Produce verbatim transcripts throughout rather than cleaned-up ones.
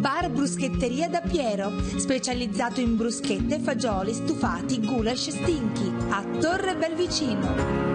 Bar Bruschetteria da Piero, specializzato in bruschette, fagioli, stufati, goulash e stinchi, a Torre Belvicino.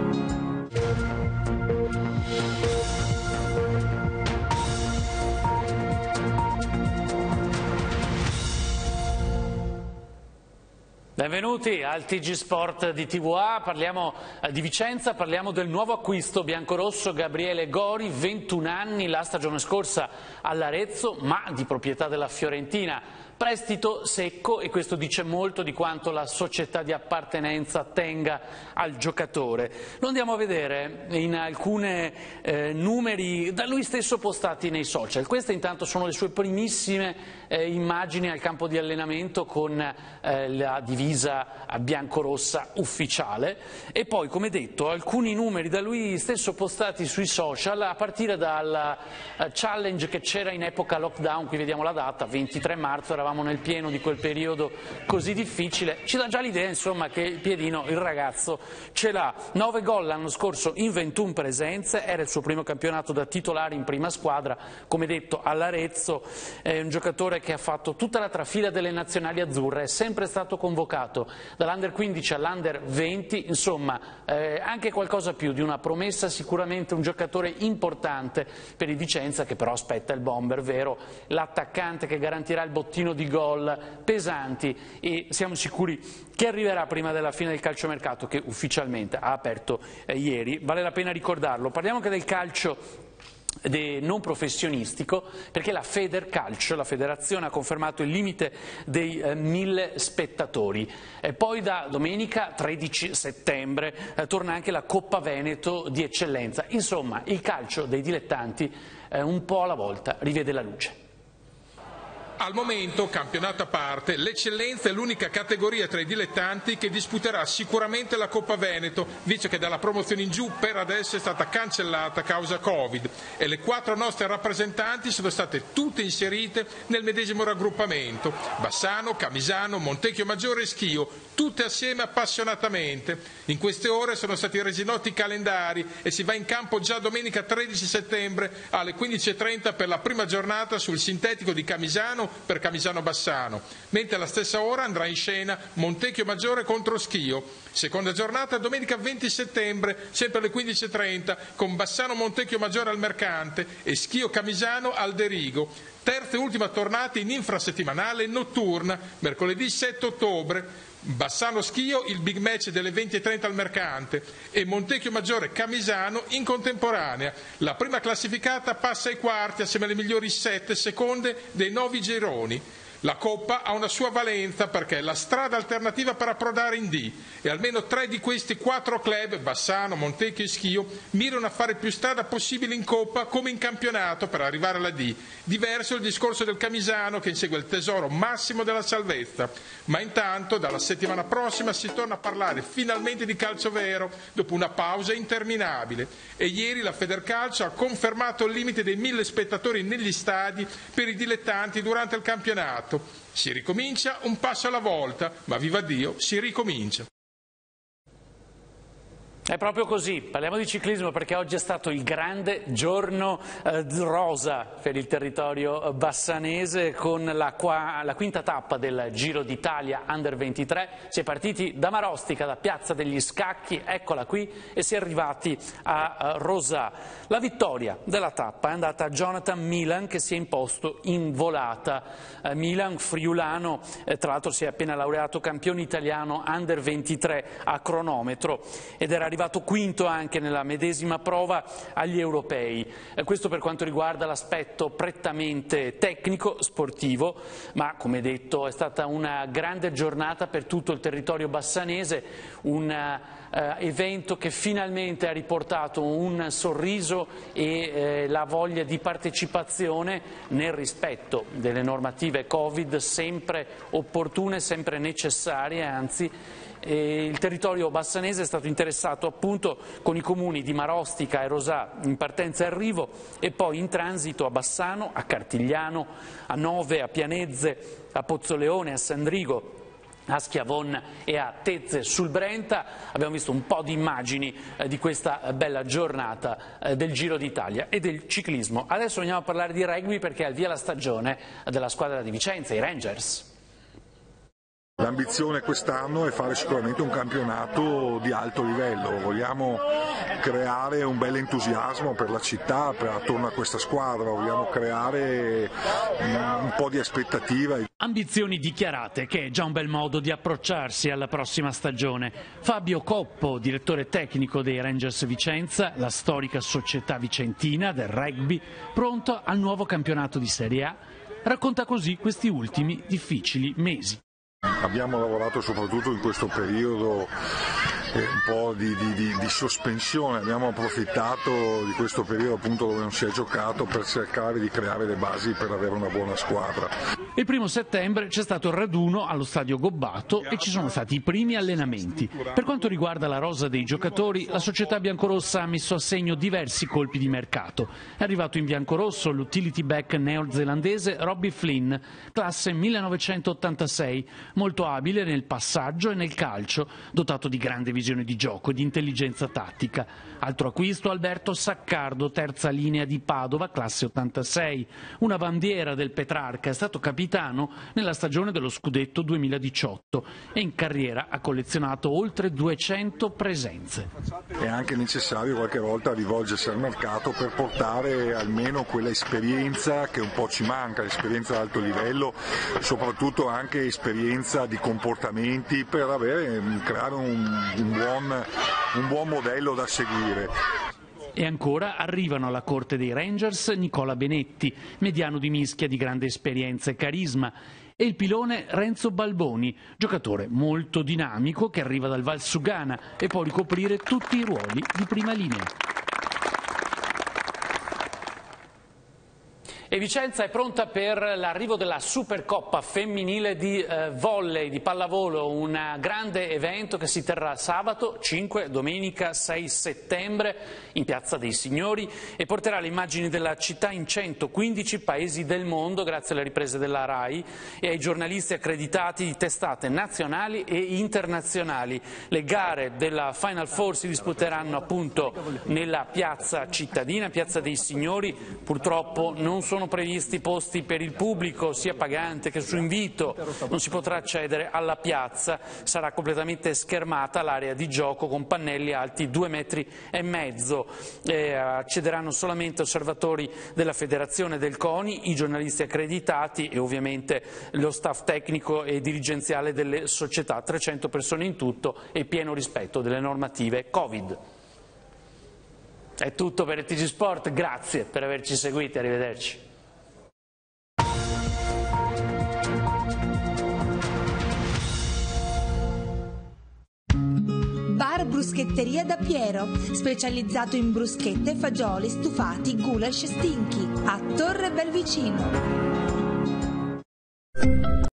Benvenuti al T G Sport di T V A, parliamo di Vicenza, parliamo del nuovo acquisto biancorosso Gabriele Gori, ventuno anni, la stagione scorsa all'Arezzo, ma di proprietà della Fiorentina. Prestito secco, e questo dice molto di quanto la società di appartenenza tenga al giocatore. Lo andiamo a vedere in alcuni eh, numeri da lui stesso postati nei social. Queste intanto sono le sue primissime eh, immagini al campo di allenamento con eh, la divisa biancorossa ufficiale, e poi, come detto, alcuni numeri da lui stesso postati sui social, a partire dal eh, challenge che c'era in epoca lockdown. Qui vediamo la data, ventitré marzo, eravamo nel pieno di quel periodo così difficile. Ci dà già l'idea, insomma, che il piedino, il ragazzo, ce l'ha. nove gol l'anno scorso in ventuno presenze, era il suo primo campionato da titolare in prima squadra, come detto all'Arezzo. È un giocatore che ha fatto tutta la trafila delle nazionali azzurre, è sempre stato convocato dall'Under quindici all'Under venti, insomma eh, anche qualcosa più di una promessa, sicuramente un giocatore importante per il Vicenza, che però aspetta il bomber vero, l'attaccante che garantirà il bottino di gol pesanti, e siamo sicuri che arriverà prima della fine del calciomercato, che ufficialmente ha aperto eh, ieri. Vale la pena ricordarlo. Parliamo anche del calcio non professionistico, perché la Federcalcio, la federazione, ha confermato il limite dei eh, mille spettatori. E poi da domenica tredici settembre eh, torna anche la Coppa Veneto di eccellenza. Insomma, il calcio dei dilettanti eh, un po' alla volta rivede la luce. Al momento, campionato a parte, l'eccellenza è l'unica categoria tra i dilettanti che disputerà sicuramente la Coppa Veneto, visto che dalla promozione in giù per adesso è stata cancellata a causa Covid, e le quattro nostre rappresentanti sono state tutte inserite nel medesimo raggruppamento: Bassano, Camisano, Montecchio Maggiore e Schio, tutte assieme appassionatamente. In queste ore sono stati resi noti i calendari e si va in campo già domenica tredici settembre alle quindici e trenta per la prima giornata sul sintetico di Camisano per Camisano Bassano, mentre alla stessa ora andrà in scena Montecchio Maggiore contro Schio. Seconda giornata domenica venti settembre, sempre alle quindici e trenta, con Bassano Montecchio Maggiore al Mercante e Schio Camisano al Derigo. Terza e ultima tornata in infrasettimanale notturna, mercoledì sette ottobre. Bassano Schio, il big match delle venti e trenta al Mercante, e Montecchio Maggiore Camisano in contemporanea. La prima classificata passa ai quarti assieme alle migliori sette seconde dei nuovi gironi. La Coppa ha una sua valenza perché è la strada alternativa per approdare in D, e almeno tre di questi quattro club, Bassano, Montecchio e Schio, mirano a fare più strada possibile in Coppa come in campionato per arrivare alla D. Diverso il discorso del Camisano, che insegue il tesoro massimo della salvezza. Ma intanto dalla settimana prossima si torna a parlare finalmente di calcio vero, dopo una pausa interminabile, e ieri la Federcalcio ha confermato il limite dei mille spettatori negli stadi per i dilettanti durante il campionato. Si ricomincia un passo alla volta, ma viva Dio, si ricomincia. È proprio così, parliamo di ciclismo perché oggi è stato il grande giorno eh, rosa per il territorio bassanese, con la, qua, la quinta tappa del Giro d'Italia Under ventitré. Si è partiti da Marostica, da Piazza degli Scacchi, eccola qui, e si è arrivati a, a Rosà. La vittoria della tappa è andata a Jonathan Milan, che si è imposto in volata. Eh, Milan, friulano, eh, tra l'altro si è appena laureato campione italiano Under ventitré a cronometro, ed era arrivato quinto anche nella medesima prova agli europei. Eh, questo per quanto riguarda l'aspetto prettamente tecnico, sportivo, ma come detto è stata una grande giornata per tutto il territorio bassanese, un eh, evento che finalmente ha riportato un sorriso e eh, la voglia di partecipazione nel rispetto delle normative Covid, sempre opportune, sempre necessarie, anzi. E il territorio bassanese è stato interessato appunto con i comuni di Marostica e Rosà in partenza e arrivo, e poi in transito a Bassano, a Cartigliano, a Nove, a Pianezze, a Pozzoleone, a Sandrigo, a Schiavon e a Tezze sul Brenta. Abbiamo visto un po' di immagini eh, di questa bella giornata eh, del Giro d'Italia e del ciclismo. Adesso andiamo a parlare di rugby perché è al via la stagione della squadra di Vicenza, i Rangers. L'ambizione quest'anno è fare sicuramente un campionato di alto livello, vogliamo creare un bel entusiasmo per la città, per, attorno a questa squadra, vogliamo creare un po' di aspettativa. Ambizioni dichiarate, che è già un bel modo di approcciarsi alla prossima stagione. Fabio Coppo, direttore tecnico dei Rangers Vicenza, la storica società vicentina del rugby, pronto al nuovo campionato di Serie A, racconta così questi ultimi difficili mesi. Abbiamo lavorato soprattutto in questo periodo eh, un po' di, di, di, di sospensione, abbiamo approfittato di questo periodo appunto dove non si è giocato per cercare di creare le basi per avere una buona squadra. Il primo settembre c'è stato il raduno allo stadio Gobbato e ci sono stati i primi allenamenti. Per quanto riguarda la rosa dei giocatori, la società biancorossa ha messo a segno diversi colpi di mercato. È arrivato in biancorosso l'utility back neozelandese Robbie Flynn, classe millenovecentottantasei, molto abile nel passaggio e nel calcio, dotato di grande visione di gioco e di intelligenza tattica. Altro acquisto, Alberto Saccardo, terza linea di Padova, classe ottantasei, una bandiera del Petrarca, è stato capitano nella stagione dello scudetto duemiladiciotto e in carriera ha collezionato oltre duecento presenze. È anche necessario qualche volta rivolgersi al mercato per portare almeno quella esperienza che un po' ci manca, l'esperienza ad alto livello, soprattutto anche esperienza di comportamenti per avere, creare un, un, buon, un buon modello da seguire. E ancora arrivano alla corte dei Rangers Nicola Benetti, mediano di mischia di grande esperienza e carisma, e il pilone Renzo Balboni, giocatore molto dinamico che arriva dal Valsugana e può ricoprire tutti i ruoli di prima linea. E Vicenza è pronta per l'arrivo della Supercoppa femminile di eh, volley, di pallavolo, un grande evento che si terrà sabato cinque, domenica sei settembre in Piazza dei Signori e porterà le immagini della città in centoquindici paesi del mondo grazie alle riprese della RAI e ai giornalisti accreditati di testate nazionali e internazionali. Le gare della Final Four si disputeranno appunto nella piazza cittadina, Piazza dei Signori. Purtroppo non sono Sono previsti posti per il pubblico, sia pagante che su invito, non si potrà accedere alla piazza, sarà completamente schermata l'area di gioco con pannelli alti due metri e mezzo, eh, accederanno solamente osservatori della federazione del CONI, i giornalisti accreditati e ovviamente lo staff tecnico e dirigenziale delle società, trecento persone in tutto e pieno rispetto delle normative Covid. È tutto per il T G Sport, grazie per averci seguiti, arrivederci. Bar Bruschetteria da Piero, specializzato in bruschette, fagioli, stufati, goulash e stinchi, a Torre Belvicino.